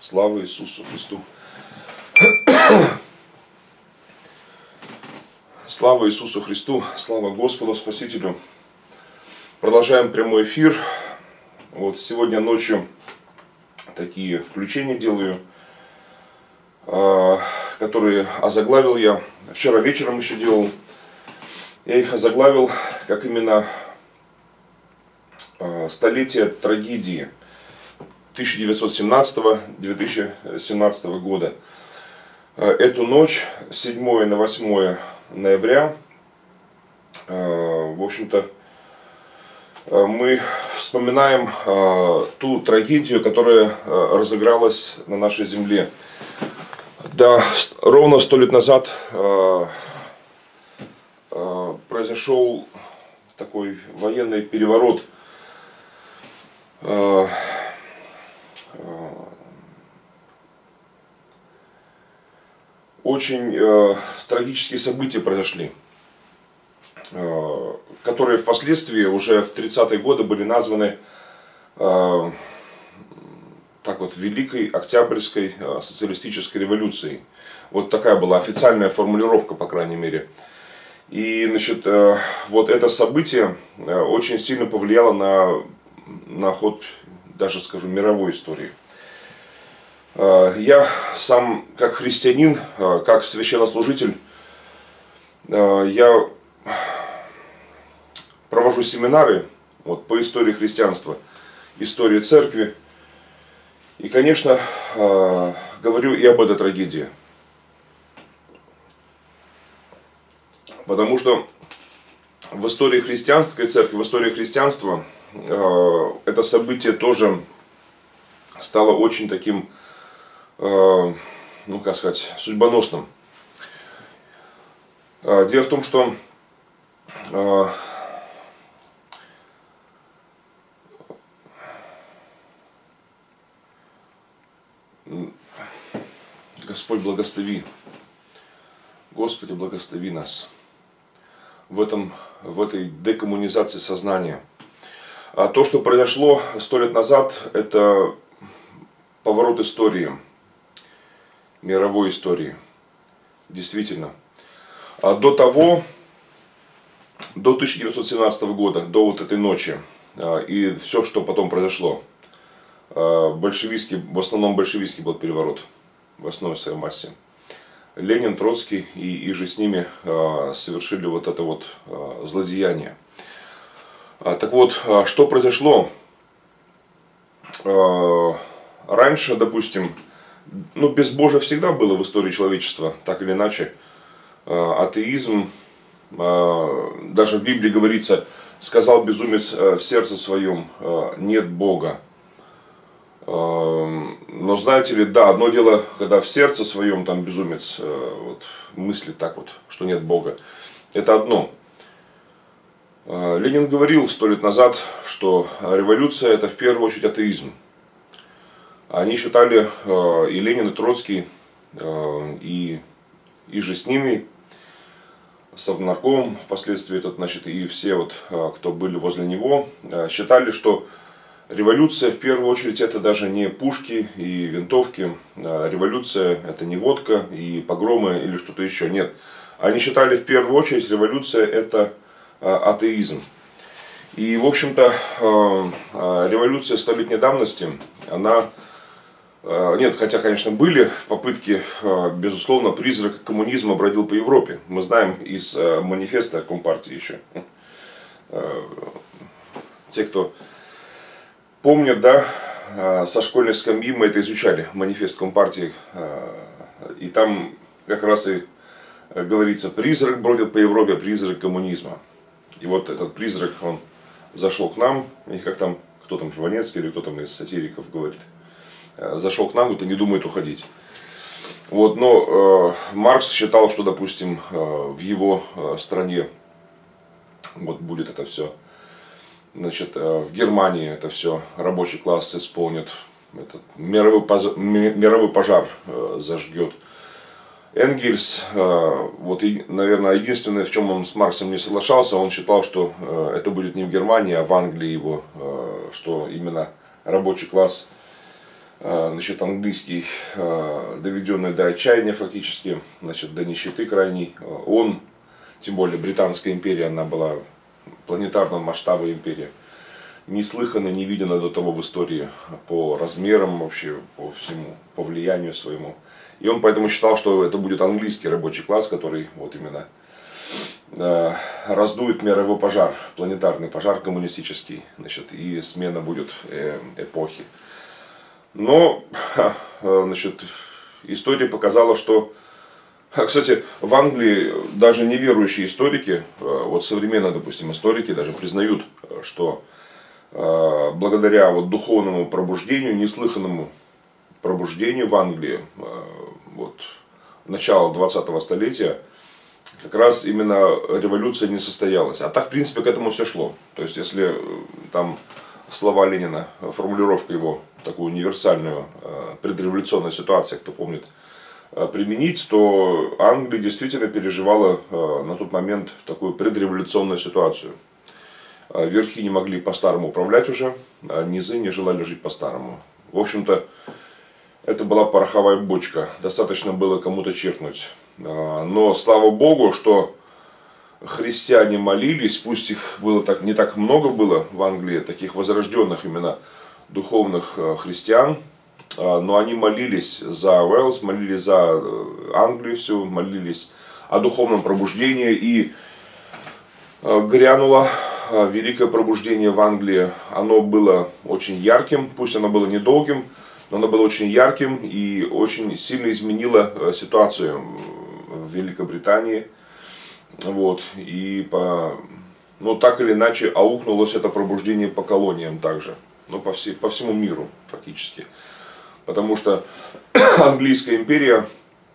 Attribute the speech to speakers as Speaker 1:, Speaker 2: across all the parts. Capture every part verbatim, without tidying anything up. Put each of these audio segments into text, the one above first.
Speaker 1: Слава Иисусу Христу! Слава Иисусу Христу! Слава Господу Спасителю! Продолжаем прямой эфир. Вот сегодня ночью такие включения делаю, которые озаглавил я. Вчера вечером еще делал. Я их озаглавил как именно столетие трагедии тысяча девятьсот семнадцатого — две тысячи семнадцатого года. Эту ночь, с седьмого на восьмое ноября, в общем-то, мы вспоминаем ту трагедию, которая разыгралась на нашей земле. Да, ровно сто лет назад произошел такой военный переворот. Очень э, трагические события произошли, э, которые впоследствии уже в тридцатые годы были названы э, так вот, Великой Октябрьской э, социалистической революцией. Вот такая была официальная формулировка, по крайней мере. И, значит, э, вот это событие э, очень сильно повлияло на, на ход, даже скажу, мировой истории. Я сам, как христианин, как священнослужитель, я провожу семинары вот, по истории христианства, истории церкви. И, конечно, говорю и об этой трагедии. Потому что в истории христианской церкви, в истории христианства это событие тоже стало очень таким, ну, как сказать, судьбоносным. Дело в том, что Господь благослови, Господи, благослови нас в, этом, в этой декоммунизации сознания. А то, что произошло сто лет назад, это поворот истории. Мировой истории. Действительно. А до того, до тысяча девятьсот семнадцатого года, до вот этой ночи, и все, что потом произошло, большевистский, в основном большевистский был переворот, в основной своей массе. Ленин, Троцкий и, и же с ними совершили вот это вот злодеяние. Так вот, что произошло? Раньше, допустим, ну, безбожие всегда было в истории человечества, так или иначе. Атеизм, даже в Библии говорится, сказал безумец в сердце своем, нет Бога. Но знаете ли, да, одно дело, когда в сердце своем там безумец вот, мыслит так вот, что нет Бога. Это одно. Ленин говорил сто лет назад, что революция это в первую очередь атеизм. Они считали, и Ленин, и Троцкий, и, и же с ними, Совнарком, впоследствии этот, значит, и все, вот, кто были возле него, считали, что революция в первую очередь это даже не пушки и винтовки, революция это не водка и погромы или что-то еще, нет. Они считали в первую очередь революция это атеизм. И, в общем-то, революция столетней давности, она... Нет, хотя, конечно, были попытки, безусловно, призрак коммунизма бродил по Европе. Мы знаем из манифеста Компартии еще. Те, кто помнят, да, со школьной скамьи мы это изучали, манифест Компартии. И там как раз и говорится, призрак бродит по Европе, призрак коммунизма. И вот этот призрак, он зашел к нам, и как там, кто там, Жванецкий или кто там из сатириков говорит, зашел к нам, говорит, и не думает уходить. Вот, но э, Маркс считал, что, допустим, э, в его э, стране вот будет это все, значит, э, в Германии это все рабочий класс исполнит, этот мировой, пожар, мировой пожар э, зажгет. Энгельс, э, вот, и, наверное, единственное, в чем он с Марксом не соглашался, он считал, что э, это будет не в Германии, а в Англии его, э, что именно рабочий класс значит, английский, доведенный до отчаяния фактически, значит, до нищеты крайней. Он, тем более Британская империя, она была планетарного масштаба империя, неслыханно, не видено до того в истории по размерам вообще, по всему, по влиянию своему. И он поэтому считал, что это будет английский рабочий класс, который вот именно э, раздует мировой пожар, планетарный пожар коммунистический, значит, и смена будет э, эпохи. Но, значит, история показала, что, кстати, в Англии даже неверующие историки, вот современные, допустим, историки даже признают, что благодаря вот духовному пробуждению, неслыханному пробуждению в Англии, вот, начала двадцатого столетия, как раз именно революция не состоялась. А так, в принципе, к этому все шло. То есть, если там слова Ленина, формулировка его, такую универсальную, предреволюционную ситуацию, кто помнит, применить, то Англия действительно переживала на тот момент такую предреволюционную ситуацию. Верхи не могли по-старому управлять уже, а низы не желали жить по-старому. В общем-то, это была пороховая бочка, достаточно было кому-то черкнуть. Но слава Богу, что христиане молились, пусть их было так, не так много было в Англии, таких возрожденных именно духовных христиан, но они молились за Уэльс, молились за Англию всю, молились о духовном пробуждении, и грянуло великое пробуждение в Англии. Оно было очень ярким, пусть оно было недолгим, но оно было очень ярким и очень сильно изменило ситуацию в Великобритании. Вот. И по, ну, так или иначе аукнулось это пробуждение по колониям также, ну, по, всей, по всему миру фактически. Потому что английская империя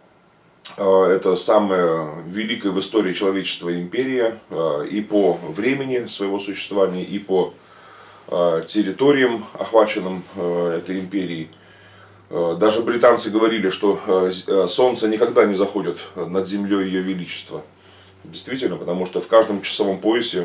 Speaker 1: – это самая великая в истории человечества империя и по времени своего существования, и по территориям, охваченным этой империей. Даже британцы говорили, что солнце никогда не заходит над землей ее величества. Действительно, потому что в каждом часовом поясе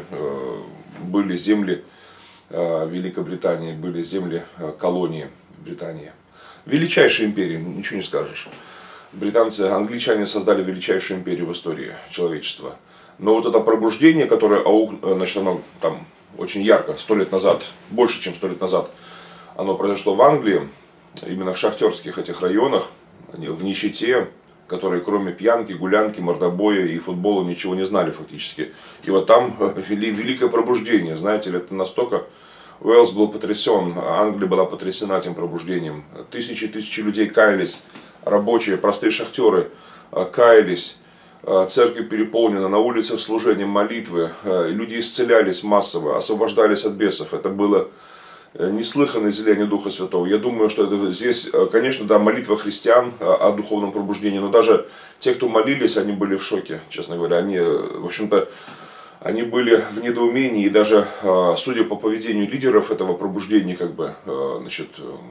Speaker 1: были земли Великобритании, были земли колонии Британии. Величайшая империя, ничего не скажешь. Британцы, англичане создали величайшую империю в истории человечества. Но вот это пробуждение, которое, значит, оно там очень ярко, сто лет назад, больше чем сто лет назад, оно произошло в Англии, именно в шахтерских этих районах, в нищете, которые кроме пьянки, гулянки, мордобоя и футбола ничего не знали фактически. И вот там вели великое пробуждение, знаете ли, это настолько... Уэльс был потрясен, Англия была потрясена этим пробуждением. Тысячи и тысячи людей каялись, рабочие, простые шахтеры каялись, церковь переполнена, на улицах служения, молитвы, люди исцелялись массово, освобождались от бесов. Это было неслыханное излияние Духа Святого. Я думаю, что это здесь, конечно, да, молитва христиан о духовном пробуждении, но даже те, кто молились, они были в шоке, честно говоря. Они, в общем-то, они были в недоумении, и даже, судя по поведению лидеров этого пробуждения, как бы, значит,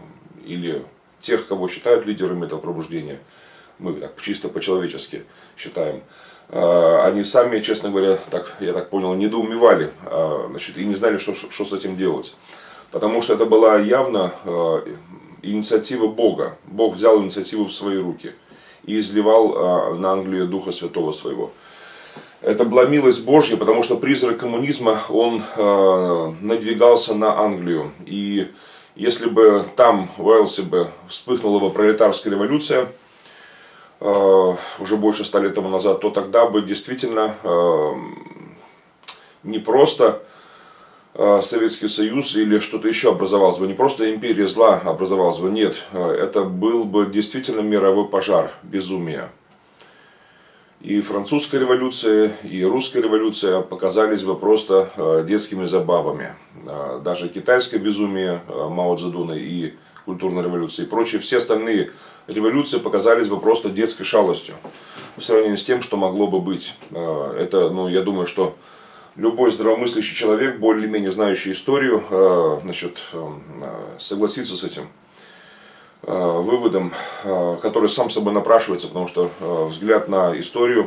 Speaker 1: или тех, кого считают лидерами этого пробуждения, мы так чисто по-человечески считаем, они сами, честно говоря, так, я так понял, недоумевали, значит, и не знали, что, что с этим делать. Потому что это была явно инициатива Бога. Бог взял инициативу в свои руки и изливал на Англию Духа Святого своего. Это была милость Божья, потому что призрак коммунизма, он э, надвигался на Англию. И если бы там, в Уэльсе, бы вспыхнула бы пролетарская революция, э, уже больше ста лет тому назад, то тогда бы действительно э, не просто э, Советский Союз или что-то еще образовалось бы, не просто империя зла образовалась бы, нет, это был бы действительно мировой пожар, безумие. И французская революция, и русская революция показались бы просто детскими забавами. Даже китайское безумие Мао Цзэдуна и культурная революция и прочие, все остальные революции показались бы просто детской шалостью по сравнению с тем, что могло бы быть. Это, ну, я думаю, что любой здравомыслящий человек, более-менее знающий историю, значит, согласится с этим выводом, который сам собой напрашивается, потому что взгляд на историю,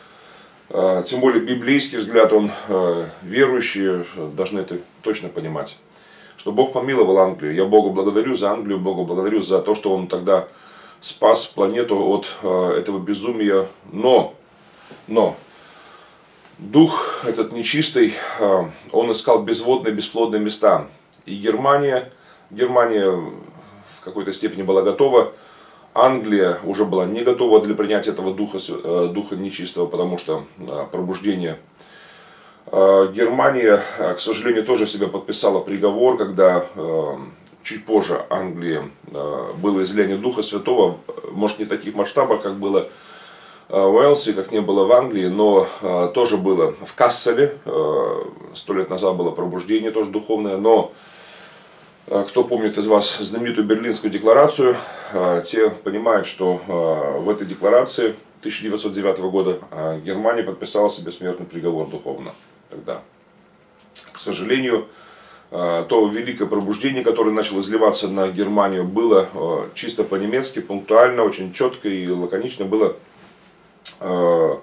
Speaker 1: тем более библейский взгляд, он верующие должны это точно понимать. что Бог помиловал Англию. Я Богу благодарю за Англию, Богу благодарю за то, что Он тогда спас планету от этого безумия. Но, но, дух этот нечистый, он искал безводные, бесплодные места. И Германия, Германия в какой-то степени была готова. Англия уже была не готова для принятия этого духа, духа нечистого, потому что пробуждение. Германия, к сожалению, тоже себе подписала приговор, когда чуть позже Англии было излияние Духа Святого, может не в таких масштабах, как было в Уэльсе, как не было в Англии, но тоже было в Касселе, сто лет назад было пробуждение тоже духовное, но кто помнит из вас знаменитую Берлинскую декларацию, те понимают, что в этой декларации тысяча девятьсот девятого года Германия подписала себе смертный приговор духовно тогда. К сожалению, то великое пробуждение, которое начало изливаться на Германию, было чисто по-немецки, пунктуально, очень четко и лаконично было, ну,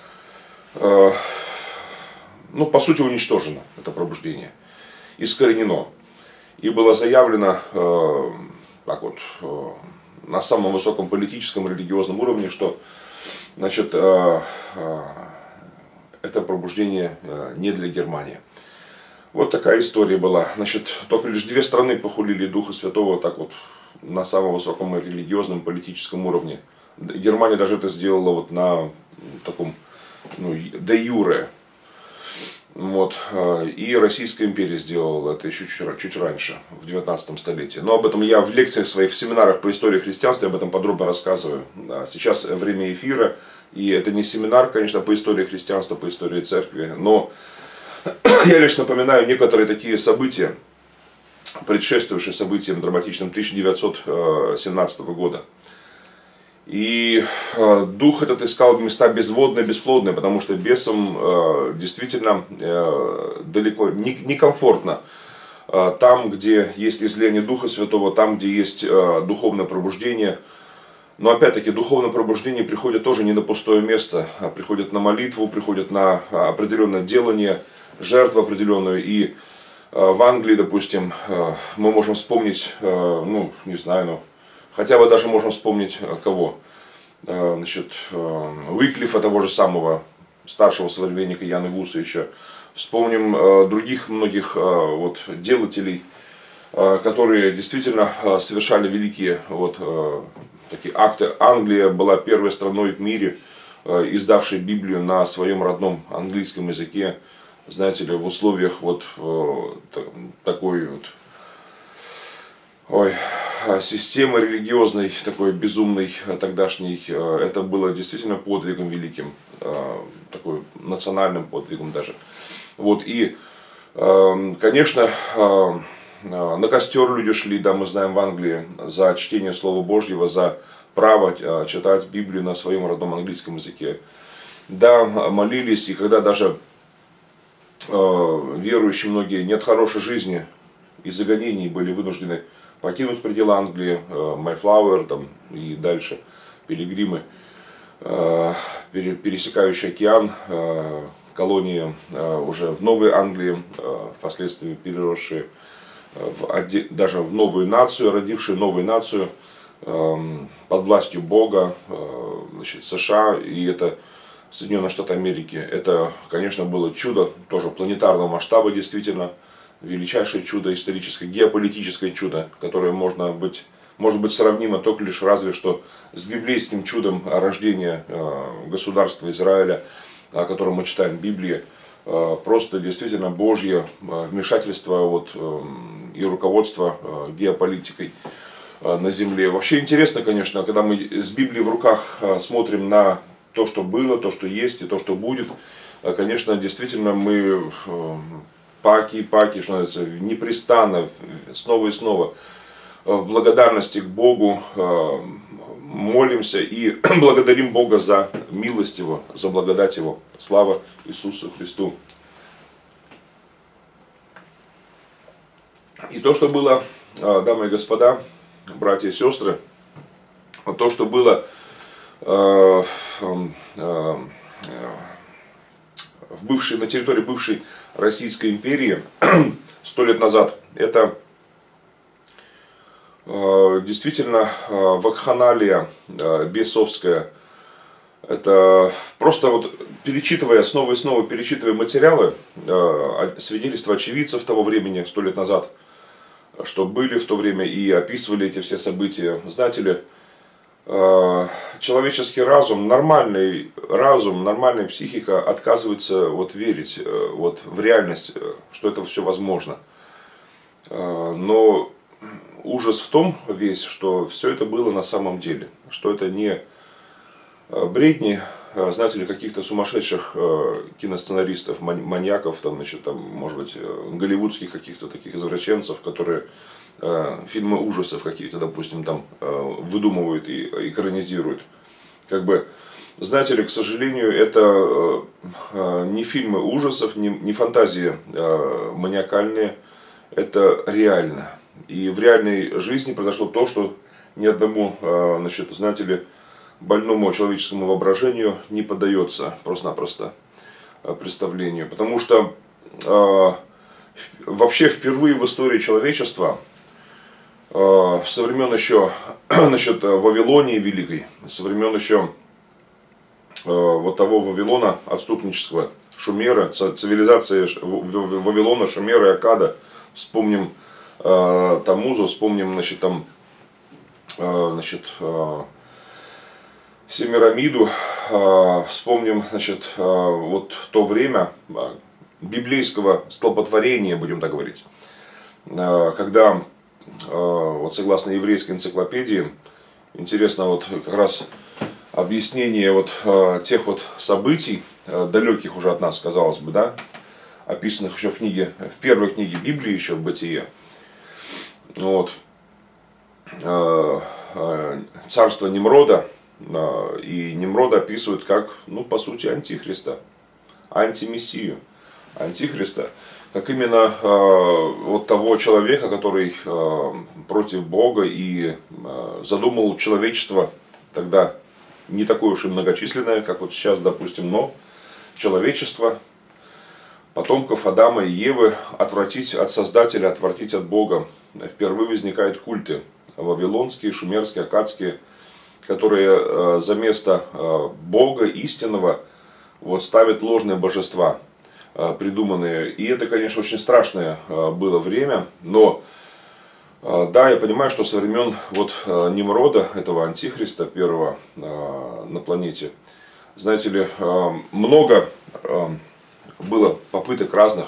Speaker 1: по сути, уничтожено это пробуждение, искоренено. И было заявлено э, так вот, э, на самом высоком политическом и религиозном уровне, что значит, э, э, это пробуждение э, не для Германии. Вот такая история была. Значит, только лишь две страны похулили Духа Святого так вот, на самом высоком религиозном политическом уровне. Германия даже это сделала вот на таком, ну, де юре. Вот. И Российская империя сделала это еще чуть, чуть раньше, в девятнадцатом столетии. Но об этом я в лекциях своих, в семинарах по истории христианства об этом подробно рассказываю. Сейчас время эфира, и это не семинар, конечно, по истории христианства, по истории церкви, но я лишь напоминаю некоторые такие события, предшествующие событиям драматичным тысяча девятьсот семнадцатого года. И э, дух этот искал места безводные, бесплодные, потому что бесам э, действительно э, далеко некомфортно. Не э, там, где есть излияние Духа Святого, там, где есть э, духовное пробуждение. Но опять-таки духовное пробуждение приходит тоже не на пустое место, а приходит на молитву, приходит на определенное делание, жертву определенную. И э, в Англии, допустим, э, мы можем вспомнить, э, ну, не знаю, ну, хотя бы даже можем вспомнить кого. Значит, Уиклифа, того же самого старшего современника Яна Гуса еще. Вспомним других многих вот, делателей, которые действительно совершали великие вот, такие акты. Англия была первой страной в мире, издавшей Библию на своем родном английском языке. Знаете ли, в условиях вот такой вот, ой, системы религиозной, такой безумной тогдашней, это было действительно подвигом великим, такой национальным подвигом даже. Вот, и, конечно, на костер люди шли, да, мы знаем, в Англии, за чтение Слова Божьего, за право читать Библию на своем родном английском языке. Да, молились, и когда даже верующие многие не от хорошей жизни и загонений были вынуждены покинуть пределы Англии, Майфлауэр там, и дальше, пилигримы, пересекающие океан, колонии уже в Новой Англии, впоследствии переросшие в, даже в новую нацию, родившие новую нацию под властью Бога, значит, США, и это Соединенные Штаты Америки. Это, конечно, было чудо, тоже планетарного масштаба, действительно. Величайшее чудо, историческое, геополитическое чудо, которое можно быть, может быть сравнимо только лишь разве что с библейским чудом рождения государства Израиля, о котором мы читаем в Библии. Просто действительно Божье вмешательство вот, и руководство геополитикой на земле. Вообще интересно, конечно, когда мы с Библией в руках смотрим на то, что было, то, что есть и то, что будет. Конечно, действительно мы паки, паки, что называется, непрестанно, снова и снова в благодарности к Богу молимся и благодарим Бога за милость Его, за благодать Его. Слава Иисусу Христу. И то, что было, дамы и господа, братья и сестры, то, что было в бывшей, на территории бывшей Российской империи сто лет назад, Это действительно вакханалия бесовская. Это просто вот перечитывая, снова и снова перечитывая материалы, свидетельства очевидцев того времени, сто лет назад, что были в то время и описывали эти все события. Знаете ли, человеческий разум, нормальный разум, нормальная психика отказывается вот верить вот в реальность, что это все возможно. Но ужас в том весь, что все это было на самом деле, что это не бредни, знаете ли, каких-то сумасшедших киносценаристов, маньяков, там, значит, там, может быть, голливудских каких-то таких извращенцев, которые фильмы ужасов какие-то, допустим, там выдумывают и экранизируют. Как бы, знаете ли, к сожалению, это не фильмы ужасов, не, не фантазии маниакальные, это реально. И в реальной жизни произошло то, что ни одному, значит, знаете ли, больному человеческому воображению не поддается просто-напросто представлению. Потому что э, вообще впервые в истории человечества, э, со времен еще значит, Вавилонии Великой, со времен еще э, вот того Вавилона отступнического, Шумера, цивилизации Вавилона, Шумера и Аккада, вспомним э, Тамуза, вспомним, значит, там, э, значит, э, Семирамиду, вспомним, значит, вот то время библейского столпотворения, будем так говорить, когда, вот согласно еврейской энциклопедии, интересно вот как раз объяснение вот тех вот событий, далеких уже от нас, казалось бы, да, описанных еще в книге, в первой книге Библии, еще в Бытие. Вот. Царство Немрода. И Немрода описывают как, ну, по сути, антихриста, антимессию, антихриста, как именно э, вот того человека, который э, против Бога и э, задумал человечество, тогда не такое уж и многочисленное, как вот сейчас, допустим, но человечество, потомков Адама и Евы, отвратить от Создателя, отвратить от Бога. Впервые возникают культы вавилонские, шумерские, аккадские, которые за место Бога истинного вот, ставят ложные божества, придуманные. И это, конечно, очень страшное было время. Но да, я понимаю, что со времен вот, Немрода, этого антихриста первого на планете, знаете ли, много было попыток разных.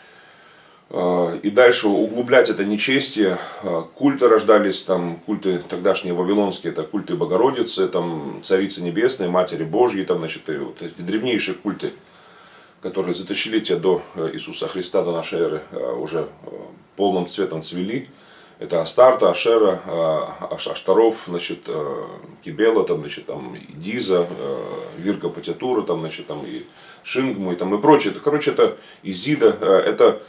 Speaker 1: И дальше углублять это нечестие, культы рождались, там культы тогдашние вавилонские, это культы Богородицы, там Царицы Небесной, Матери Божьей, там, значит, и вот эти древнейшие культы, которые за тысячелетия до Иисуса Христа, до нашей эры, уже полным цветом цвели. Это Астарта, Ашера, Аштаров, значит, Кибела, там, значит, там, Диза, Вирга Патитура, там, значит, там, и Шингму, и, там, и прочее. Это, короче, это Изида, это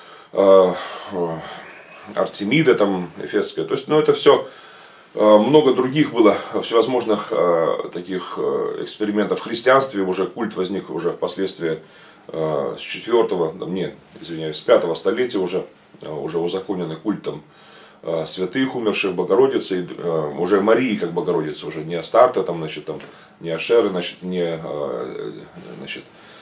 Speaker 1: Артемида там эфесская, то есть, ну, это все, много других было всевозможных таких экспериментов. В христианстве уже культ возник уже впоследствии с четвёртого, нет, извиняюсь, с пятого столетия уже, уже узаконенный культ там святых, умерших, Богородицы, уже Марии как Богородицы, уже не Астарта, там, значит, там, не Ашеры, значит, не, значит,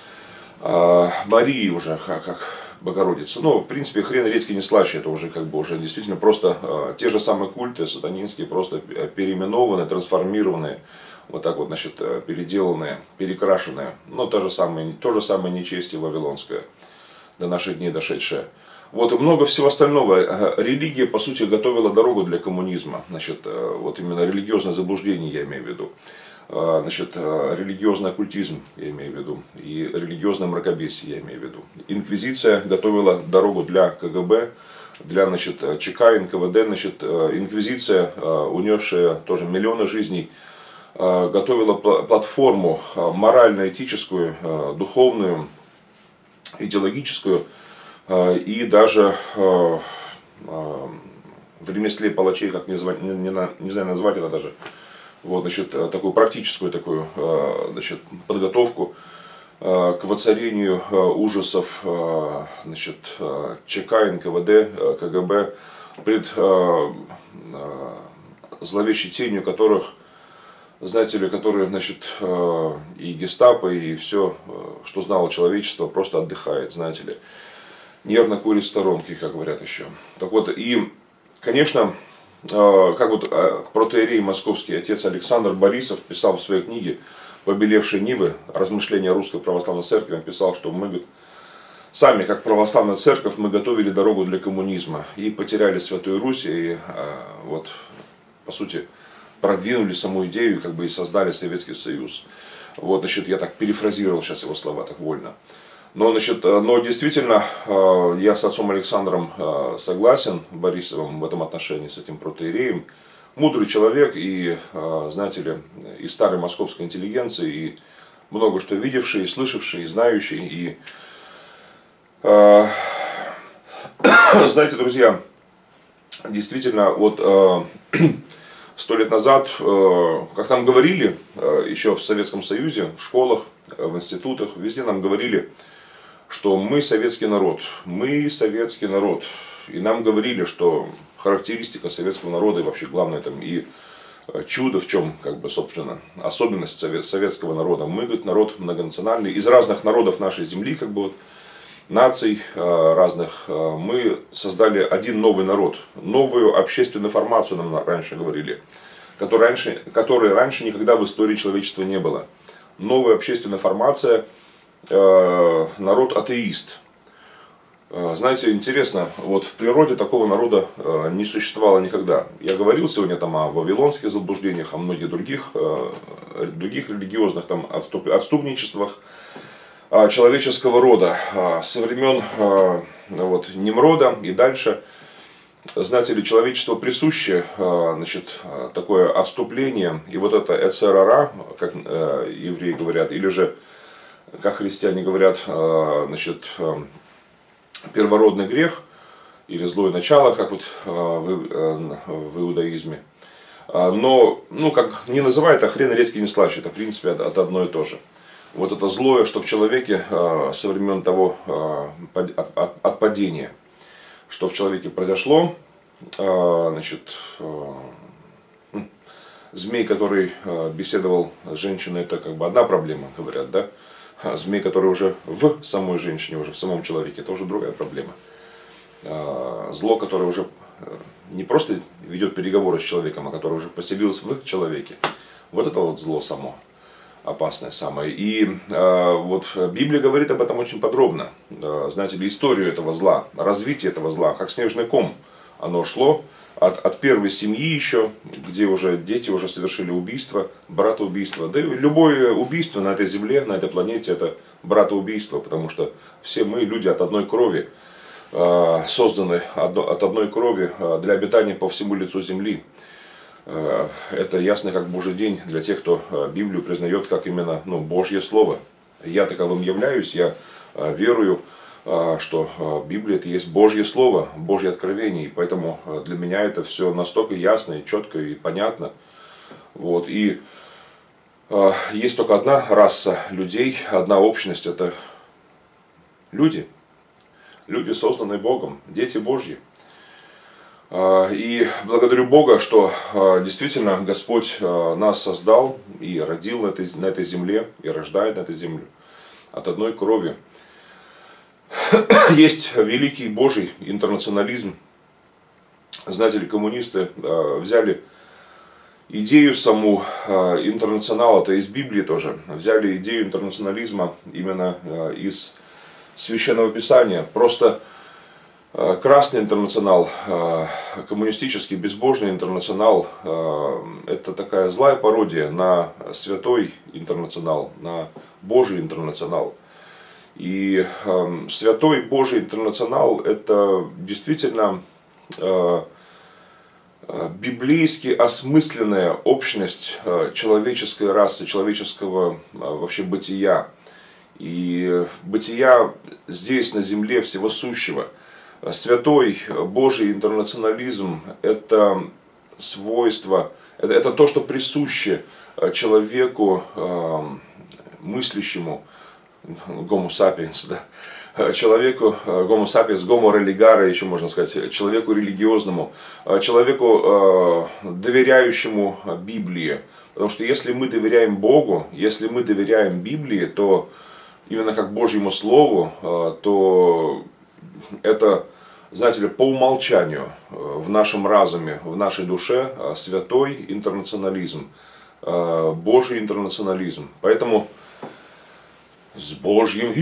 Speaker 1: Марии уже как Богородица. Ну, в принципе, хрен редьки не слаще, это уже как бы уже действительно просто э, те же самые культы сатанинские, просто переименованные, трансформированные, вот так вот, значит, переделанные, перекрашенные. Но то же самое, то же самое нечестие вавилонское, до наших дней дошедшее. Вот и много всего остального. Религия, по сути, готовила дорогу для коммунизма. Значит, вот именно религиозное заблуждение я имею в виду. Значит, религиозный оккультизм, я имею в виду, и религиозное мракобесие, я имею в виду. Инквизиция готовила дорогу для КГБ, для, значит, ЧК, эн ка вэ дэ, значит, инквизиция, унесшая тоже миллионы жизней, готовила платформу морально-этическую, духовную, идеологическую, и даже в ремесле палачей, как не, звать, не, не, не знаю назвать это даже, вот, значит, такую практическую такую, значит, подготовку к воцарению ужасов, значит, ЧК, эн ка вэ дэ, ка гэ бэ, пред зловещей тенью которых, знаете ли, которые, значит, и гестапо, и все, что знало человечество, просто отдыхает, знаете ли. Нервно курит в сторонке, как говорят еще. Так вот, и, конечно, как вот протоиерей московский отец Александр Борисов писал в своей книге «Побелевшие нивы. Размышления Русской Православной Церкви», он писал, что мы, говорит, сами, как православная церковь, мы готовили дорогу для коммунизма и потеряли Святую Русь, и вот, по сути, продвинули саму идею, как бы и создали Советский Союз. Вот, значит, я так перефразировал сейчас его слова, так вольно. Но, значит, но действительно, я с отцом Александром согласен, Борисовым, в этом отношении, с этим протоиереем. Мудрый человек и, знаете ли, и старой московской интеллигенции, и много что видевший, и слышавший, и знающий. И, знаете, друзья, действительно, вот сто лет назад, как нам говорили, еще в Советском Союзе, в школах, в институтах, везде нам говорили, что мы советский народ, мы советский народ. И нам говорили, что характеристика советского народа и вообще главное там и чудо в чем, как бы, собственно, особенность советского народа. Мы, говорит, народ многонациональный, из разных народов нашей земли, как бы, вот, наций разных, мы создали один новый народ, новую общественную формацию, нам раньше говорили, которой раньше, которой раньше никогда в истории человечества не было. Новая общественная формация, народ атеист. Знаете, интересно, вот в природе такого народа не существовало никогда. Я говорил сегодня там о вавилонских заблуждениях, о многих других, других религиозных там отступ, отступничествах человеческого рода со времен вот, Немрода и дальше. Знаете ли, человечество присуще, значит, такое отступление, и вот это эцерара, как евреи говорят, или же, как христиане говорят, значит, первородный грех, или злое начало, как вот в, в иудаизме. Но, ну, как не называют, а хрен редьки не слаще, это в принципе это одно и то же. Вот это злое, что в человеке со времен того отпадения, что в человеке произошло, значит, змей, который беседовал с женщиной, это как бы одна проблема, говорят, да? А змей, который уже в самой женщине, уже в самом человеке, это уже другая проблема. Зло, которое уже не просто ведет переговоры с человеком, а которое уже поселилось в человеке. Вот это вот зло само. Опасное самое. И э, вот Библия говорит об этом очень подробно. Э, знаете ли, историю этого зла, развитие этого зла, как снежный ком. Оно шло от, от первой семьи еще, где уже дети уже совершили убийство, братоубийство. Да и любое убийство на этой земле, на этой планете, это братоубийство, потому что все мы, люди от одной крови, э, созданы одно, от одной крови э, для обитания по всему лицу земли. Это ясно как Божий день для тех, кто Библию признает как именно, ну, Божье Слово. Я таковым являюсь, я верую, что Библия это есть Божье Слово, Божье откровение. И поэтому для меня это все настолько ясно и четко и понятно. Вот. И есть только одна раса людей, одна общность, это люди. Люди, созданные Богом, дети Божьи. И благодарю Бога, что действительно Господь нас создал и родил на этой, на этой земле, и рождает на этой земле от одной крови. Есть великий Божий интернационализм. Знаете ли, коммунисты взяли идею саму интернационала, это из Библии тоже, взяли идею интернационализма именно из Священного Писания. Просто Красный интернационал, коммунистический, безбожный интернационал – это такая злая пародия на святой интернационал, на Божий интернационал. И святой Божий интернационал – это действительно библейски осмысленная общность человеческой расы, человеческого вообще бытия. И бытия здесь, на земле, всего сущего. Святой Божий интернационализм – это свойство, это, это то, что присуще человеку, мыслящему, Homo sapiens, да, человеку, Homo sapiens, Homo religare, еще можно сказать, человеку религиозному, человеку, доверяющему Библии. Потому что если мы доверяем Богу, если мы доверяем Библии, то именно как Божьему Слову, то это, знаете ли, по умолчанию в нашем разуме, в нашей душе святой интернационализм, Божий интернационализм. Поэтому с Божьим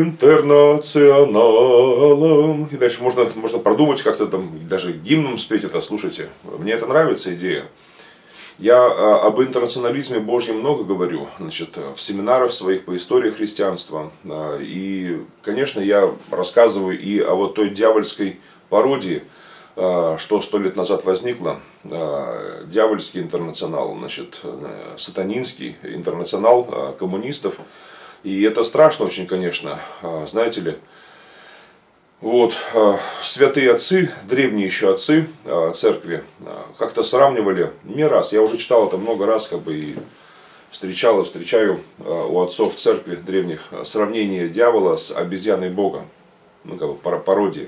Speaker 1: интернационалом. И дальше можно, можно продумать, как-то там даже гимном спеть это, слушайте. Мне это нравится идея. Я об интернационализме Божьем много говорю, значит, в семинарах своих по истории христианства. И, конечно, я рассказываю и о вот той дьявольской пародии, что сто лет назад возникло. Дьявольский интернационал, значит, сатанинский интернационал коммунистов. И это страшно очень, конечно, знаете ли. Вот, святые отцы, древние еще отцы церкви, как-то сравнивали не раз, я уже читал это много раз, как бы и встречал и встречаю у отцов церкви древних сравнение дьявола с обезьяной Бога, ну как бы пародия.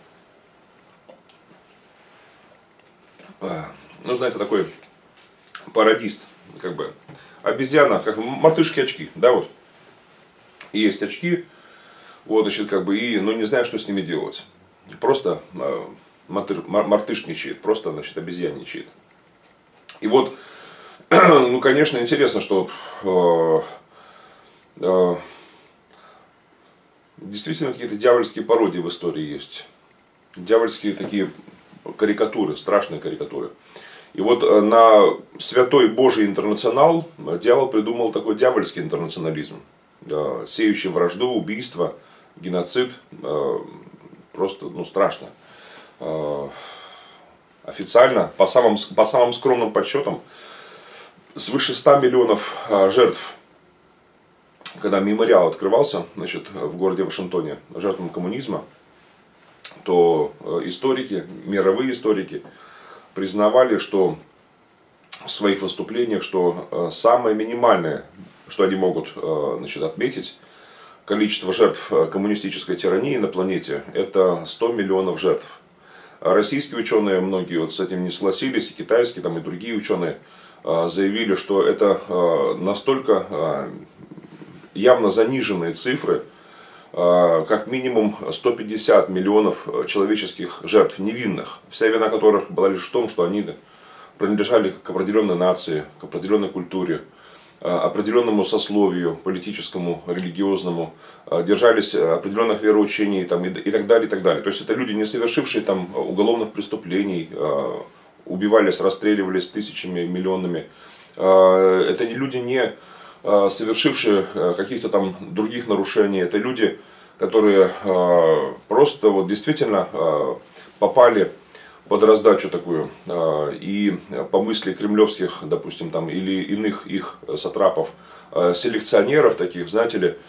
Speaker 1: Ну, знаете, такой пародист, как бы обезьяна, как мартышки очки, да, вот. И есть очки. Вот, значит, как бы, и, ну, не знаю, что с ними делать. Просто э, мартыр, мартышничает, просто, значит, обезьянничает. И вот, ну, конечно, интересно, что э, э, действительно какие-то дьявольские пародии в истории есть. Дьявольские такие карикатуры, страшные карикатуры. И вот на святой Божий интернационал дьявол придумал такой дьявольский интернационализм, э, сеющий вражду, убийство, геноцид, просто, ну, страшно. Официально, по самым, по самым скромным подсчетам, свыше ста миллионов жертв, когда мемориал открывался, значит, в городе Вашингтоне, жертвам коммунизма, то историки, мировые историки, признавали, что в своих выступлениях, что самое минимальное, что они могут, значит, отметить, количество жертв коммунистической тирании на планете – это сто миллионов жертв. Российские ученые, многие вот с этим не согласились, и китайские, там, и другие ученые заявили, что это настолько явно заниженные цифры, как минимум сто пятьдесят миллионов человеческих жертв, невинных, вся вина которых была лишь в том, что они принадлежали к определенной нации, к определенной культуре, определенному сословию, политическому, религиозному, держались определенных вероучений там, и, и так далее, и так далее. То есть это люди, не совершившие там уголовных преступлений, убивались, расстреливались тысячами, миллионами. Это люди, не совершившие каких-то там других нарушений. Это люди, которые просто вот действительно попали под раздачу такую, и по мысли кремлевских, допустим, там, или иных их сатрапов, селекционеров таких, знаете ли,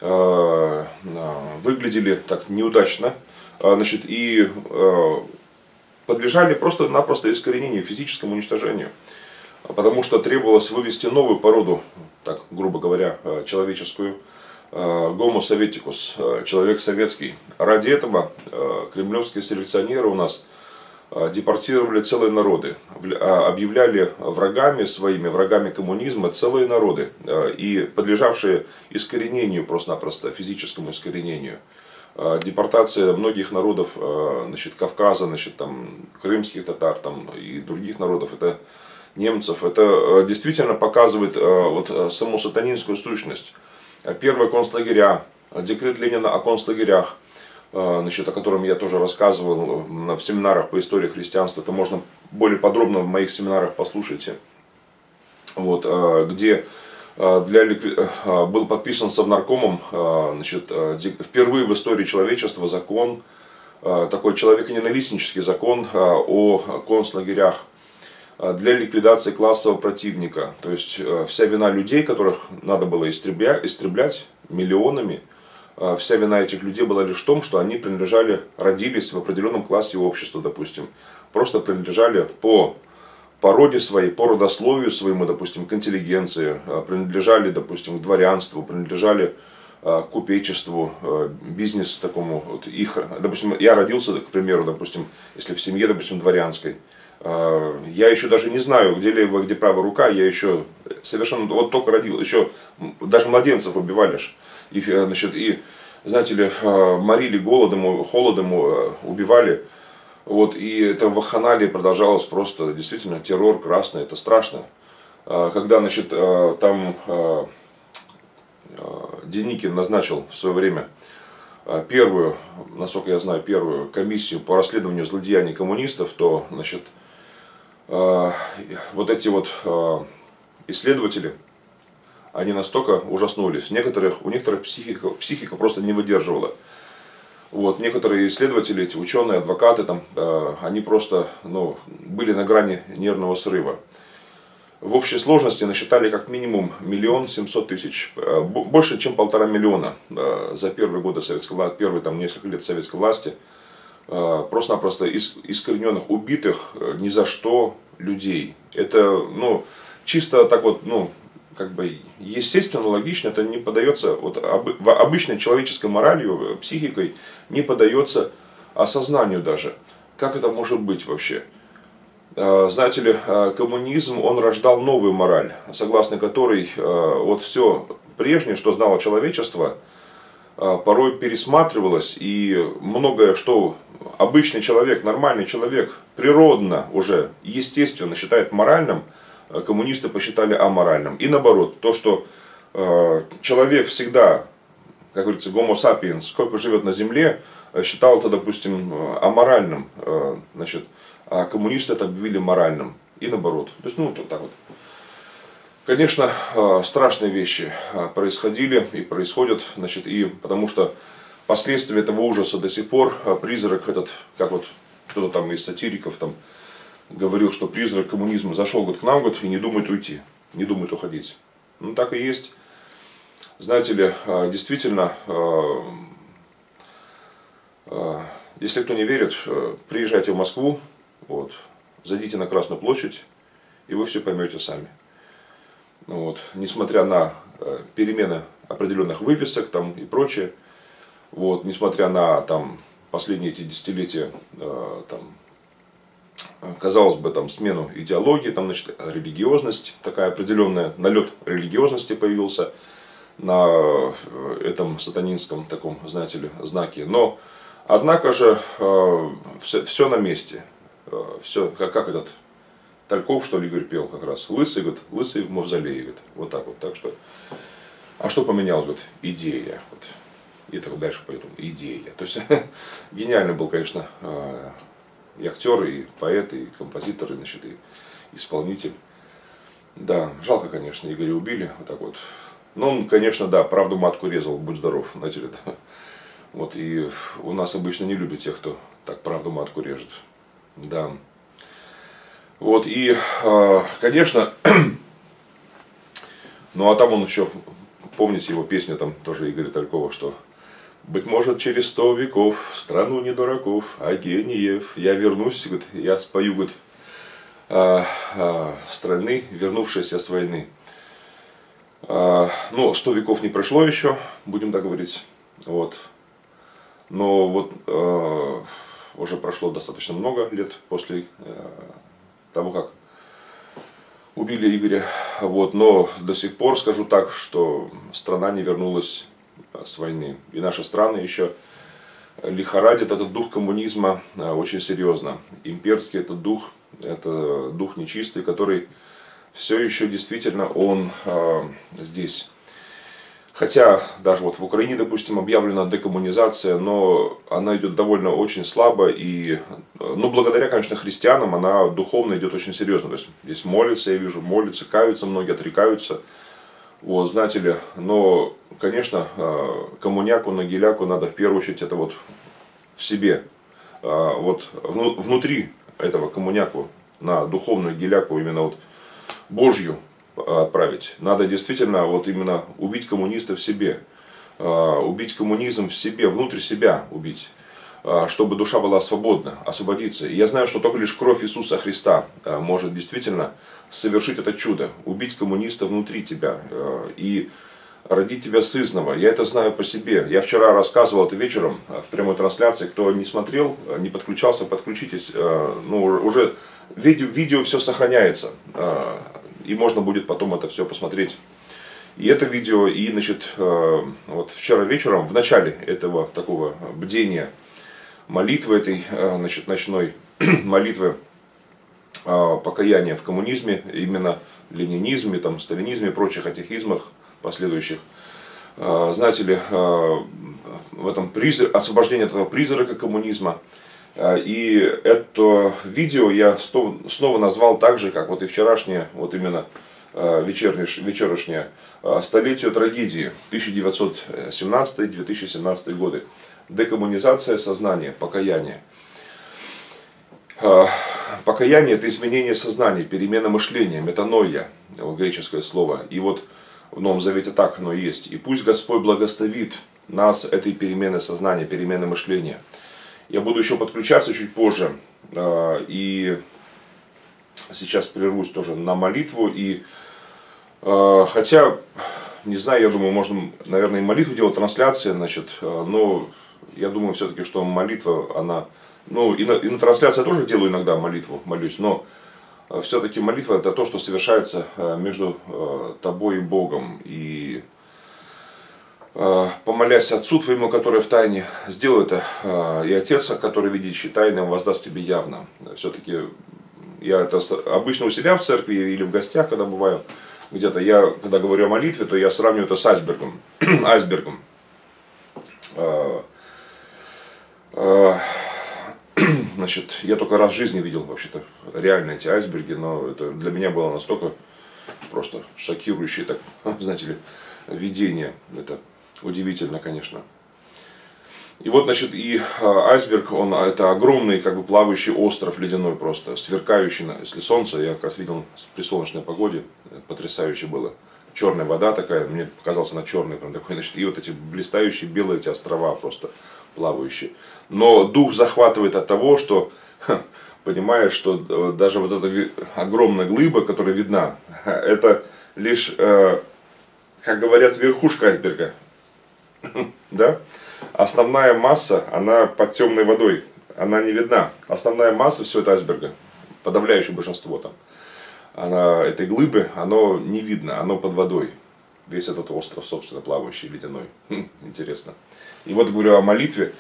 Speaker 1: выглядели так неудачно, значит, и подлежали просто-напросто искоренению, физическому уничтожению. Потому что требовалось вывести новую породу, так грубо говоря, человеческую, Homo советикус, человек советский. Ради этого кремлевские селекционеры у нас депортировали целые народы, объявляли врагами своими, врагами коммунизма целые народы, и подлежавшие искоренению, просто-напросто физическому искоренению. Депортация многих народов, значит, Кавказа, значит, там, крымских татар там, и других народов, это немцев, это действительно показывает вот, саму сатанинскую сущность. Первые концлагеря, декрет Ленина о концлагерях, значит, о котором я тоже рассказывал в семинарах по истории христианства, это можно более подробно в моих семинарах послушайте, вот, где для, был подписан совнаркомом, значит, впервые в истории человечества закон, такой человеконенавистнический закон о концлагерях для ликвидации классового противника. То есть вся вина людей, которых надо было истреблять, истреблять миллионами, вся вина этих людей была лишь в том, что они принадлежали, родились в определенном классе общества, допустим. Просто принадлежали по породе своей, по родословию своему, допустим, к интеллигенции, принадлежали, допустим, к дворянству, принадлежали купечеству, бизнес такому. Вот их, допустим, я родился, к примеру, допустим, если в семье, допустим, дворянской. Я еще даже не знаю, где левая, где правая рука, я еще совершенно, вот только родил, еще даже младенцев убивали. И, значит, и, знаете ли, морили голодом, холодом, убивали. Вот, и это в вакханалии продолжалось просто, действительно, террор красный, это страшно. Когда, значит, там Деникин назначил в свое время первую, насколько я знаю, первую комиссию по расследованию злодеяний коммунистов, то, значит, вот эти вот исследователи, они настолько ужаснулись. Некоторых, у некоторых психика, психика просто не выдерживала. Вот, некоторые исследователи, эти ученые, адвокаты, там, они просто ну, были на грани нервного срыва. В общей сложности насчитали как минимум миллион семьсот тысяч, больше чем полтора миллиона за первые годы советской власти, первые там, несколько лет советской власти, просто-напросто искорененных, убитых ни за что людей. Это ну, чисто так вот, ну, как бы естественно, логично, это не поддается, вот, обычной человеческой моралью, психикой не поддается осознанию даже. Как это может быть вообще? Знаете ли, коммунизм, он рождал новую мораль, согласно которой вот все прежнее, что знало человечество, порой пересматривалось, и многое, что обычный человек, нормальный человек, природно уже, естественно считает моральным, коммунисты посчитали аморальным. И наоборот, то, что человек всегда, как говорится, гомо сапиенс, сколько живет на земле, считал это, допустим, аморальным, значит, а коммунисты это объявили моральным. И наоборот. То есть, ну, вот так вот. Конечно, страшные вещи происходили и происходят, значит, и потому что последствия этого ужаса до сих пор, призрак этот, как вот кто-то там из сатириков там говорил, что призрак коммунизма зашел год к нам год и не думает уйти, не думает уходить. Ну, так и есть. Знаете ли, действительно, если кто не верит, приезжайте в Москву, вот, зайдите на Красную площадь, и вы все поймете сами. Вот, несмотря на перемены определенных вывесок там, и прочее, вот, несмотря на там, последние эти десятилетия, там, казалось бы, там, смену идеологии, там, значит, религиозность, такая определенная, налет религиозности появился на этом сатанинском таком, знаете ли, знаке. Но, однако же, все, все на месте. Все, как, как этот Тальков, что ли, Игорь пел как раз. Лысый, говорит, лысый в мавзолее, говорит. Вот так вот. Так что, а что поменялось, говорит, идея. Вот. И так дальше пойдем. Идея. То есть, гениальный был, конечно, и актер, и поэт, и композитор, и, значит, и исполнитель. Да, жалко, конечно, Игоря убили. Вот так вот. Но он, конечно, да, правду матку резал, будь здоров. Знаете ли, да. Вот, и у нас обычно не любят тех, кто так правду матку режет. Да. Вот, и, конечно, ну а там он еще, помните его песню, там тоже Игоря Талькова, что «Быть может, через сто веков в страну не дураков, а гениев я вернусь, говорит, я спою, говорит, а, а, страны, вернувшиеся с войны». А, ну, сто веков не прошло еще, будем так говорить, вот. Но вот а, уже прошло достаточно много лет после а, того, как убили Игоря, вот. Но до сих пор скажу так, что страна не вернулась с войны. И наши страны еще лихорадит этот дух коммунизма очень серьезно. Имперский этот дух, это дух нечистый, который все еще действительно он э, здесь. Хотя даже вот в Украине, допустим, объявлена декоммунизация, но она идет довольно очень слабо. И, ну, благодаря, конечно, христианам, она духовно идет очень серьезно. То есть здесь молятся, я вижу, молятся, каются, многие отрекаются. Вот, знаете ли, но, конечно, коммуняку, нагиляку надо в первую очередь это вот в себе, вот внутри этого коммуняку, на духовную гиляку, именно вот Божью отправить. Надо действительно вот именно убить коммуниста в себе, убить коммунизм в себе, внутрь себя убить, чтобы душа была свободна, освободиться. И я знаю, что только лишь кровь Иисуса Христа может действительно совершить это чудо, убить коммуниста внутри тебя. И родить тебя сызново. Я это знаю по себе. Я вчера рассказывал это вечером в прямой трансляции. Кто не смотрел, не подключался, подключитесь. Ну, уже видео, видео все сохраняется. И можно будет потом это все посмотреть. И это видео, и, значит, вот вчера вечером, в начале этого такого бдения, молитвы этой, значит, ночной молитвы покаяния в коммунизме, именно ленинизме, там, сталинизме и прочих атеизмах последующих. Знаете ли, в этом призрак, освобождение от этого призрака коммунизма. И это видео я снова назвал так же, как вот и вчерашнее, вот именно вечернее, вечерашнее столетие трагедии тысяча девятьсот семнадцатый — две тысячи семнадцатый годы. Декоммунизация сознания, покаяние. Покаяние — это изменение сознания, перемена мышления, метаноия, греческое слово. И вот в Новом Завете так оно и есть. И пусть Господь благословит нас этой перемены сознания, перемены мышления. Я буду еще подключаться чуть позже. И сейчас прервусь тоже на молитву. И хотя, не знаю, я думаю, можно, наверное, и молитву делать, трансляции, значит, но я думаю все-таки, что молитва, она... Ну, и на, и на трансляции я тоже делаю иногда молитву, молюсь, но все-таки молитва — это то, что совершается между тобой и Богом. И помолясь Отцу твоему, который в тайне, сделай это, и Отец, который видящий тайно, воздаст тебе явно. Все-таки я это обычно у себя в церкви или в гостях, когда бываю где-то, я, когда говорю о молитве, то я сравниваю это с айсбергом. айсбергом. Значит, я только раз в жизни видел вообще-то реально эти айсберги, но это для меня было настолько просто шокирующее, так, знаете ли, видение. Это удивительно, конечно. И вот, значит, и айсберг, он, это огромный, как бы, плавающий остров ледяной просто, сверкающий, если солнце, я как раз видел при солнечной погоде, потрясающе было. Черная вода такая, мне показался она черная, прям такой, значит, и вот эти блистающие белые эти острова просто плавающие. Но дух захватывает от того, что, понимаешь, что даже вот эта огромная глыба, которая видна, это лишь, как говорят, верхушка айсберга. Да? Основная масса, она под темной водой, она не видна. Основная масса всего этого айсберга, подавляющее большинство там, она, этой глыбы, оно не видно, оно под водой. Весь этот остров, собственно, плавающий, ледяной. Интересно. И вот говорю о молитве.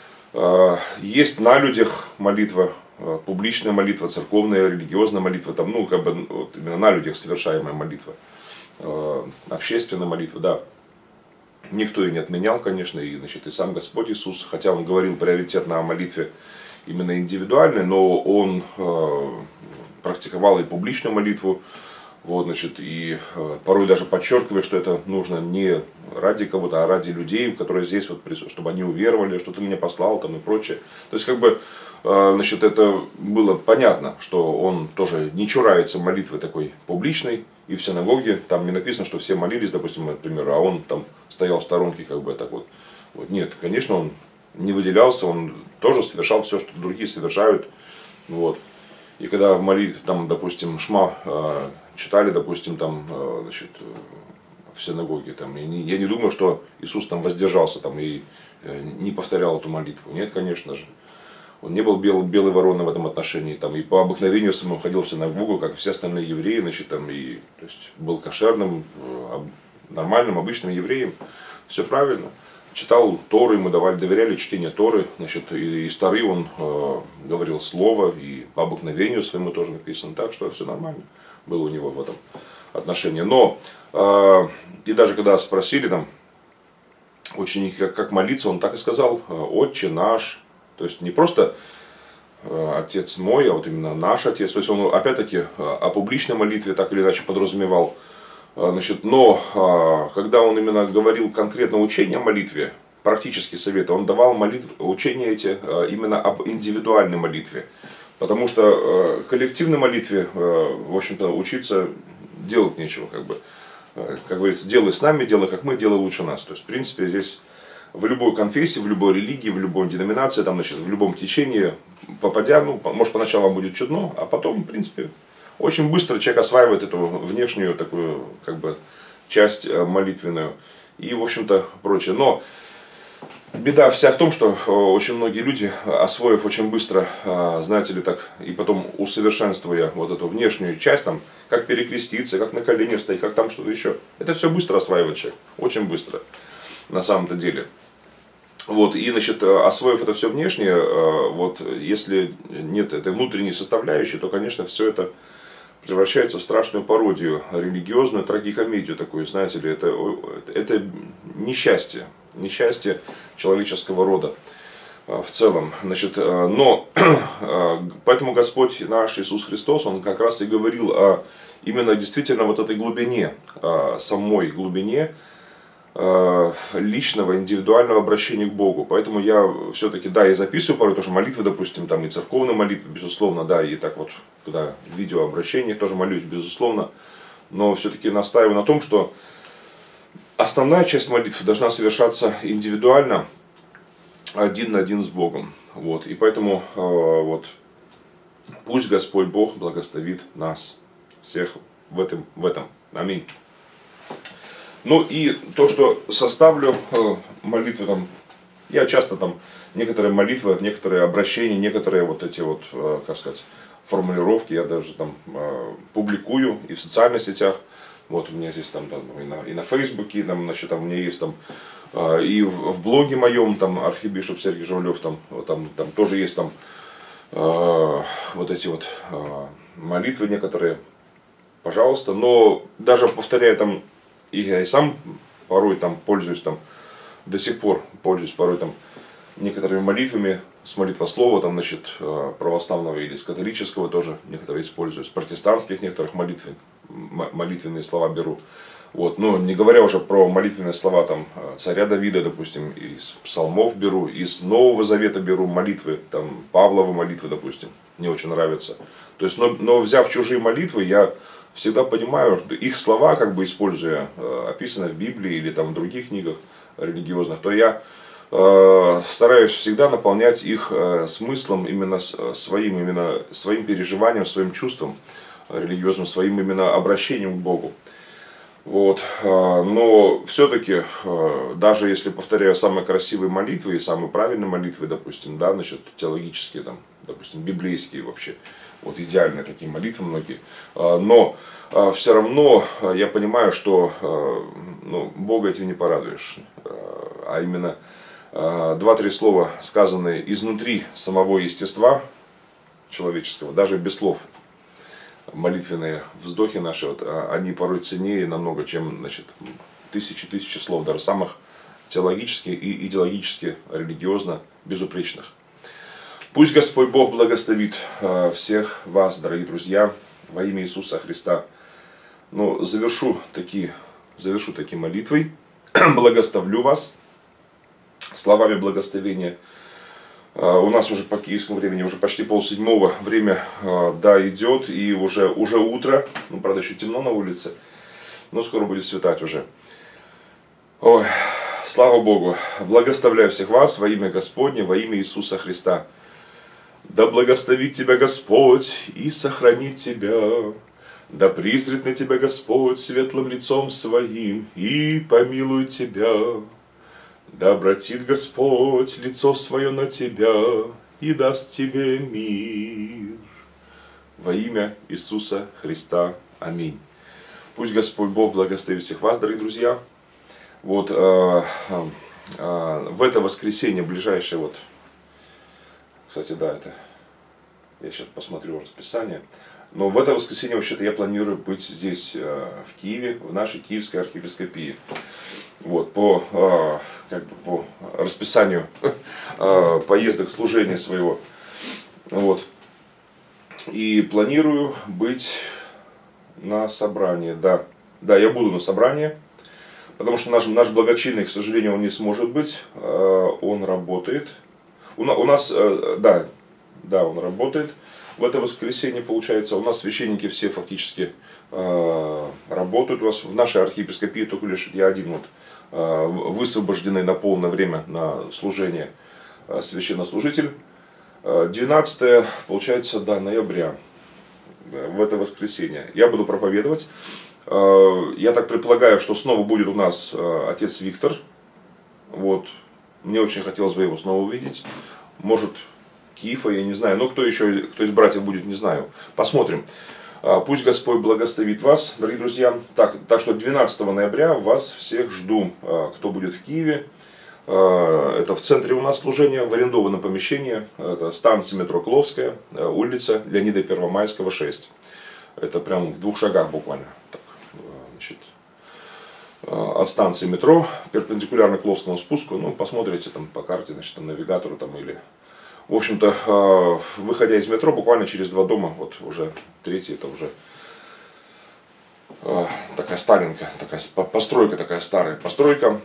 Speaker 1: Есть на людях молитва, публичная молитва, церковная, религиозная молитва, там, ну, как бы, вот, именно на людях совершаемая молитва, общественная молитва, да. Никто ее не отменял, конечно, и, значит, и сам Господь Иисус, хотя Он говорил приоритетно о молитве именно индивидуальной, но Он практиковал и публичную молитву. Вот, значит, и э, порой даже подчеркивая, что это нужно не ради кого-то, а ради людей, которые здесь, вот, чтобы они уверовали, что ты меня послал, там, и прочее. То есть, как бы, э, значит, это было понятно, что он тоже не чурается молитвы такой публичной, и в синагоге там не написано, что все молились, допустим, например, а он там стоял в сторонке, как бы, так вот. Вот. Нет, конечно, он не выделялся, он тоже совершал все, что другие совершают. Вот. И когда в молитве, там, допустим, Шма э, читали, допустим, там, э, значит, в синагоге, там, я, не, я не думаю, что Иисус там воздержался там, и э, не повторял эту молитву. Нет, конечно же. Он не был бел, белой вороной в этом отношении. Там, и по обыкновению самому ходил в синагогу, как все остальные евреи, значит, там, и, то есть, был кошерным, э, нормальным, обычным евреем. Все правильно. Читал Торы, ему давали, доверяли чтение Торы, значит, и, и старый он э, говорил слово, и по обыкновению своему тоже написано, так что все нормально было у него в этом отношении. Но, э, и даже когда спросили там ученики, как, как молиться, он так и сказал: «Отче наш», то есть не просто э, Отец мой, а вот именно наш Отец, то есть он опять-таки о публичной молитве так или иначе подразумевал. Значит, но когда он именно говорил конкретно учение о молитве, практические советы, он давал молитв, учения эти именно об индивидуальной молитве. Потому что коллективной молитве, в общем-то, учиться делать нечего. Как бы, как говорится, делай с нами, делай как мы, делай лучше нас. То есть, в принципе, здесь в любой конфессии, в любой религии, в любой деноминации, там, значит, в любом течении, попадя, ну, может, поначалу вам будет чудно, а потом, в принципе, очень быстро человек осваивает эту внешнюю такую, как бы, часть молитвенную и, в общем-то, прочее. Но беда вся в том, что очень многие люди, освоив очень быстро, знаете ли, так, и потом усовершенствуя вот эту внешнюю часть, там, как перекреститься, как на коленях стоять, как там что-то еще, это все быстро осваивает человек, очень быстро, на самом-то деле. Вот, и, значит, освоив это все внешнее, вот, если нет этой внутренней составляющей, то, конечно, все это превращается в страшную пародию, религиозную трагикомедию такую, знаете ли, это, это несчастье, несчастье человеческого рода в целом. Значит, но поэтому Господь наш Иисус Христос, Он как раз и говорил о именно действительно вот этой глубине, самой глубине личного, индивидуального обращения к Богу. Поэтому я все-таки, да, и записываю порой тоже молитвы, допустим, там и церковные молитвы, безусловно, да, и так вот, когда в видеообращениях тоже молюсь, безусловно, но все-таки настаиваю на том, что основная часть молитвы должна совершаться индивидуально, один на один с Богом. Вот, и поэтому э, вот, пусть Господь Бог благословит нас всех в этом. В этом. Аминь. Ну и то, что составлю э, молитвы, там, я часто там некоторые молитвы, некоторые обращения, некоторые вот эти вот, э, как сказать, формулировки я даже там э, публикую и в социальных сетях. Вот у меня здесь там, там и, на, и на Фейсбуке, там, значит, там у меня есть там э, и в, в блоге моем, там архибишоп Сергей Журавлев, там, вот, там, там тоже есть там э, вот эти вот э, молитвы некоторые, пожалуйста. Но даже повторяя там, и я и сам порой там пользуюсь, там, до сих пор пользуюсь порой там некоторыми молитвами с молитвослова, там, значит, православного или с католического тоже некоторые использую, с протестантских некоторых молитв, молитвенные слова беру. Вот, но не говоря уже про молитвенные слова там, царя Давида, допустим, из псалмов беру, из Нового Завета беру молитвы, там, Павловы молитвы, допустим, мне очень нравятся. То есть, но, но взяв чужие молитвы, я всегда понимаю, их слова, как бы используя, описаны в Библии или там в других книгах религиозных, то я э, стараюсь всегда наполнять их э, смыслом, именно своим, именно своим переживанием, своим чувством религиозным, своим именно обращением к Богу. Вот. Но все-таки, даже если повторяю самые красивые молитвы и самые правильные молитвы, допустим, да, значит, теологические, там, допустим, библейские вообще, вот идеальные такие молитвы многие, но все равно я понимаю, что ну, Бога этим не порадуешь, а именно два-три слова, сказанные изнутри самого естества человеческого, даже без слов. Молитвенные вздохи наши, вот, они порой ценнее намного, чем, значит, тысячи-тысячи слов, даже самых теологически и идеологически, религиозно безупречных. Пусть Господь Бог благословит всех вас, дорогие друзья, во имя Иисуса Христа. Но завершу такие, завершу такие молитвой, благословлю вас словами благословения. У нас уже по киевскому времени уже почти полседьмого, время, да, идет, и уже, уже утро, ну, правда, еще темно на улице, но скоро будет светать уже. Ой, слава Богу, благословляю всех вас во имя Господне, во имя Иисуса Христа. Да благословит тебя Господь и сохранит тебя, да призрит на тебя Господь светлым лицом своим и помилует тебя. Да обратит Господь лицо свое на тебя и даст тебе мир. Во имя Иисуса Христа. Аминь. Пусть Господь Бог благословит всех вас, дорогие друзья. Вот э, э, в это воскресенье, ближайшее, вот, кстати, да, это, я сейчас посмотрю расписание. Но в это воскресенье вообще-то я планирую быть здесь, в Киеве, в нашей Киевской архиепископии. Вот, по, как бы, по расписанию поездок служения своего. Вот. И планирую быть на собрании. Да, да, я буду на собрании. Потому что наш, наш благочинный, к сожалению, он не сможет быть. Он работает. У нас, да, да, он работает. В это воскресенье, получается, у нас священники все фактически э, работают. У нас в нашей архиепископии только лишь я один вот, э, высвобожденный на полное время на служение э, священнослужитель. двенадцатое, получается, да, ноября, в это воскресенье. Я буду проповедовать. Я так предполагаю, что снова будет у нас отец Виктор. Вот. Мне очень хотелось бы его снова увидеть. Может, Кифа, я не знаю. Но кто еще, кто из братьев будет, не знаю. Посмотрим. Пусть Господь благословит вас, дорогие друзья. Так, так что двенадцатого ноября вас всех жду, кто будет в Киеве. Это в центре у нас служение, в арендованном помещении. Это станция метро Кловская, улица Леонида Первомайского, шесть. Это прям в двух шагах буквально. Так, значит, от станции метро, перпендикулярно Кловскому спуску. Ну, посмотрите там по карте, значит, там навигатору там или... В общем-то, выходя из метро, буквально через два дома, вот уже третий, это уже такая Сталинка, такая постройка, такая старая постройка.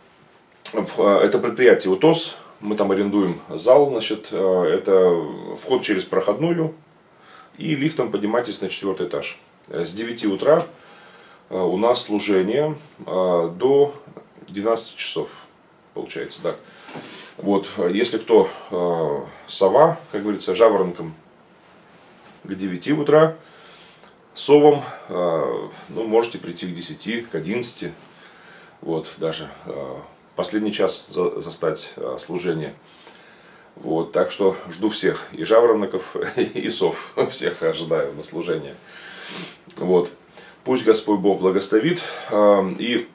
Speaker 1: Это предприятие УТОС, мы там арендуем зал, значит, это вход через проходную и лифтом поднимайтесь на четвертый этаж. С девяти утра у нас служение до двенадцати часов, получается, да. Вот, если кто э, сова, как говорится, жаворонком к девяти утра, совам, э, ну, можете прийти к десяти, к одиннадцати, вот, даже э, последний час за, застать э, служение. Вот, так что жду всех, и жаворонков, и сов, всех ожидаю на служение. Вот, пусть Господь Бог благословит, э, и...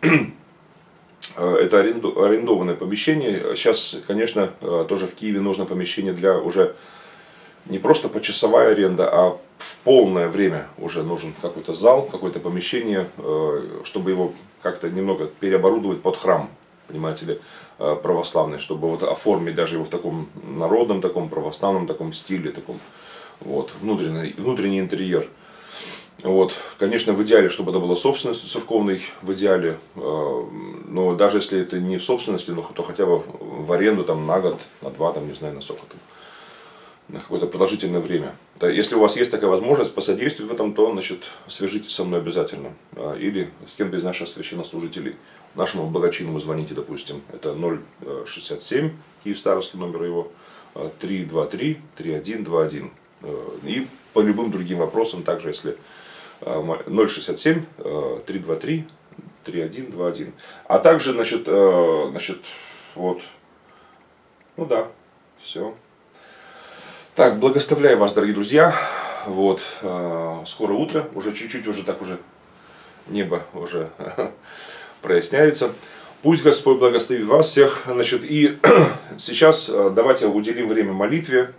Speaker 1: Это арендованное помещение. Сейчас, конечно, тоже в Киеве нужно помещение для уже не просто почасовая аренда, а в полное время уже нужен какой-то зал, какое-то помещение, чтобы его как-то немного переоборудовать под храм, понимаете ли, православный, чтобы вот оформить даже его в таком народном, таком православном таком стиле, таком вот, внутренний, внутренний интерьер. Вот, конечно, в идеале, чтобы это было собственностью церковной, в идеале, э, но даже если это не в собственности, ну, то хотя бы в аренду там, на год, на два, там, не знаю, на сколько там, на какое-то продолжительное время. Да, если у вас есть такая возможность посодействовать в этом, то, значит, свяжитесь со мной обязательно. Э, или с кем-то из наших священнослужителей. Нашему благочинному звоните, допустим, это ноль шестьдесят семь, Киев-Старовский номер его, три два три три один два один. Э, и по любым другим вопросам, также если... ноль шестьдесят семь три два три три один два один. А также, значит, значит, вот, ну да, все. Так, благословляю вас, дорогие друзья. Вот, скоро утро, уже чуть-чуть, уже так уже небо уже проясняется. Пусть Господь благословит вас всех. Значит, и сейчас давайте уделим время молитве.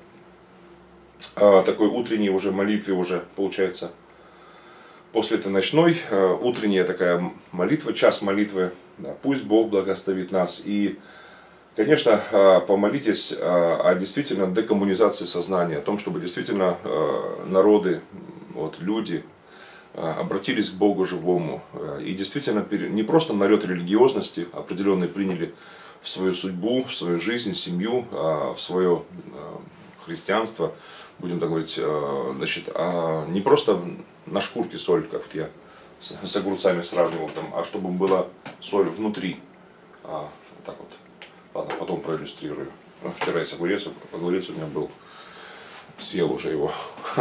Speaker 1: Такой утренней уже молитве уже получается. После этой ночной, утренняя такая молитва, час молитвы. Пусть Бог благословит нас. И, конечно, помолитесь о действительно декоммунизации сознания, о том, чтобы действительно народы, вот, люди обратились к Богу живому. И действительно не просто налет религиозности определенный приняли в свою судьбу, в свою жизнь, семью, в свое христианство, будем так говорить, значит, а не просто на шкурке соль, как я с, с огурцами сравнивал, там, а чтобы была соль внутри. А, так вот, ладно, потом проиллюстрирую. Вчера есть огурец, огурец у меня был, съел уже его.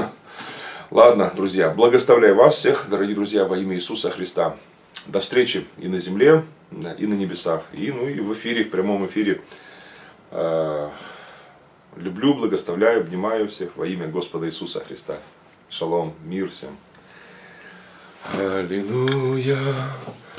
Speaker 1: Ладно, друзья, благословляю вас всех, дорогие друзья, во имя Иисуса Христа. До встречи и на земле, и на небесах, и, ну, и в эфире, в прямом эфире. Люблю, благословляю, обнимаю всех во имя Господа Иисуса Христа. Шалом, мир всем. Аллилуйя.